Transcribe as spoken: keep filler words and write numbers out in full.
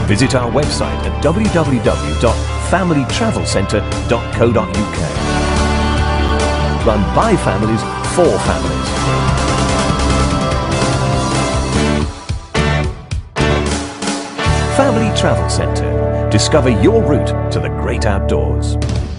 Visit our website at w w w dot family travel centre dot co dot u k. Run by families for families. Family Travel Centre. Discover your route to the great outdoors.